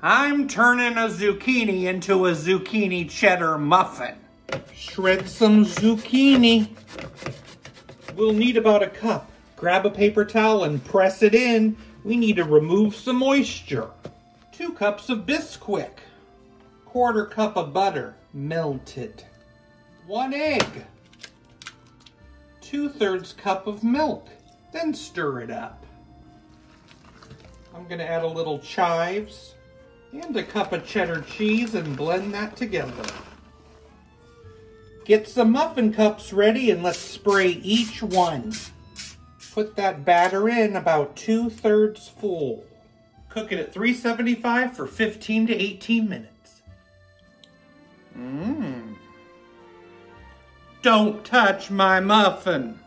I'm turning a zucchini into a zucchini cheddar muffin. Shred some zucchini. We'll need about a cup. Grab a paper towel and press it in. We need to remove some moisture. 2 cups of Bisquick. 1/4 cup of butter, melted. 1 egg. 2/3 cup of milk. Then stir it up. I'm gonna add a little chives and a cup of cheddar cheese and blend that together. Get some muffin cups ready and let's spray each one. Put that batter in about 2/3 full. Cook it at 375 for 15 to 18 minutes. Don't touch my muffin.